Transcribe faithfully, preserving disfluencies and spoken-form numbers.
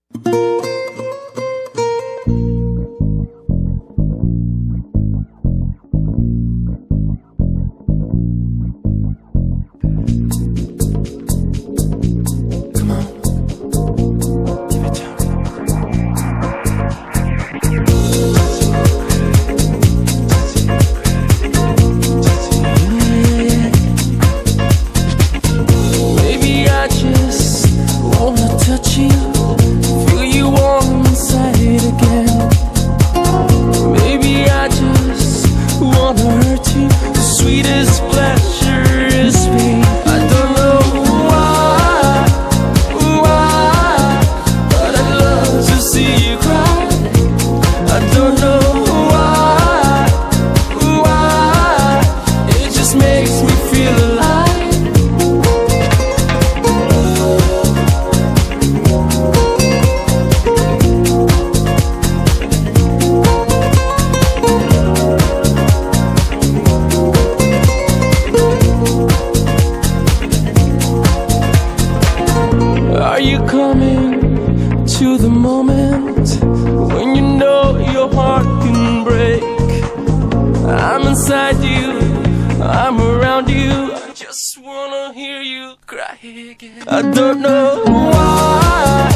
Sweetest pleasure is me. I don't know why, why, but I love to see you cry. I don't know why, why, it just makes me feel alive. Are you coming to the moment when you know your heart can break? I'm inside you, I'm around you, I just wanna hear you cry again. I don't know why.